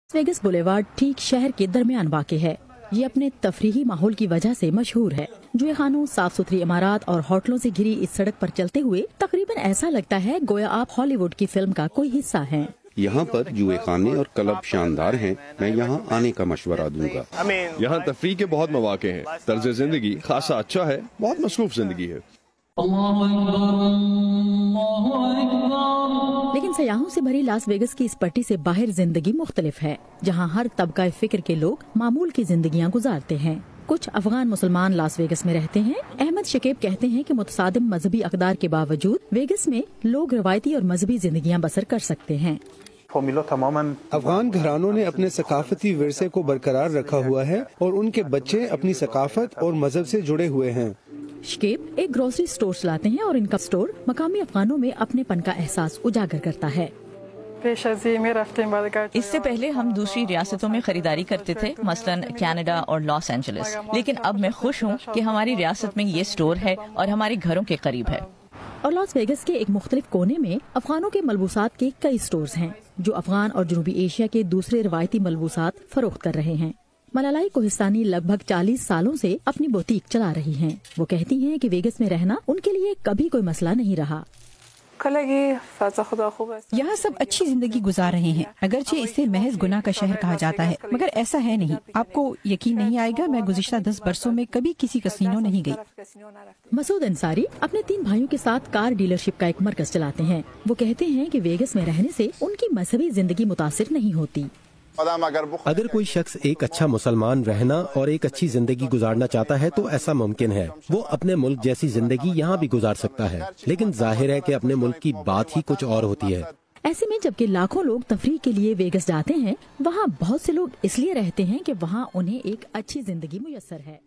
Vagus boulevard ठीक शहर के दरमियान वाक़ है। ये अपने तफरीही माहौल की वजह से मशहूर है। जुए खानों, साफ सुथरी इमारत और होटलों से घिरी इस सड़क पर चलते हुए तकरीबन ऐसा लगता है गोया आप हॉलीवुड की फिल्म का कोई हिस्सा हैं। यहाँ पर जुए खाने और क्लब शानदार हैं। मैं यहाँ आने का मशवरा दूंगा। यहाँ तफरीह के बहुत मौके हैं। तर्ज जिंदगी खासा अच्छा है, बहुत मसरूफ जिंदगी है। लेकिन सयाहों से भरी लास वेगस की इस पट्टी से बाहर जिंदगी मुख्तलिफ है, जहाँ हर तबका फिक्र के लोग मामूल की जिंदगियाँ गुजारते हैं। कुछ अफगान मुसलमान लास वेगस में रहते हैं। अहमद शकीब कहते हैं कि मुतसादिम मजहबी अकदार के बावजूद वेगस में लोग रवायती और मजहबी जिंदगियाँ बसर कर सकते हैं। अफगान घरानों ने अपने सकाफती विरसे को बरकरार रखा हुआ है और उनके बच्चे अपनी सकाफत और मजहब से जुड़े हुए हैं। शकीब एक ग्रोसरी स्टोर चलाते हैं और इनका स्टोर मकामी अफगानों में अपनेपन का एहसास उजागर करता है। इससे पहले हम दूसरी रियासतों में खरीदारी करते थे, मसलन कनाडा और लॉस एंजलिस, लेकिन अब मैं खुश हूँ कि हमारी रियासत में ये स्टोर है और हमारे घरों के करीब है। और लास वेगस के एक मुख्तलिफ कोने में अफगानों के मलबूसात के कई स्टोर्स हैं, जो अफगान और जनूबी एशिया के दूसरे रवायती मलबूसात फरोख्त कर रहे हैं। मलालाई कोहिस्तानी लगभग 40 सालों से अपनी बुटीक चला रही हैं। वो कहती हैं कि वेगस में रहना उनके लिए कभी कोई मसला नहीं रहा। यहाँ सब अच्छी जिंदगी गुजार रहे हैं, अगरचे इसे महज गुनाह का शहर कहा जाता है, मगर ऐसा है नहीं। आपको यकीन नहीं आएगा, मैं गुज़िश्ता 10 बरसों में कभी किसी कसीनो नहीं गई। मसूद अंसारी अपने 3 भाइयों के साथ कार डीलरशिप का एक मरकज चलाते हैं। वो कहते हैं कि वेगस में रहने से उनकी मजहबी जिंदगी मुतासिर नहीं होती। अगर कोई शख्स एक अच्छा मुसलमान रहना और एक अच्छी जिंदगी गुजारना चाहता है तो ऐसा मुमकिन है। वो अपने मुल्क जैसी जिंदगी यहाँ भी गुजार सकता है, लेकिन जाहिर है कि अपने मुल्क की बात ही कुछ और होती है। ऐसे में जबकि लाखों लोग तफरीह के लिए वेगस जाते हैं, वहाँ बहुत से लोग इसलिए रहते हैं कि वहाँ उन्हें एक अच्छी जिंदगी मुयस्सर है।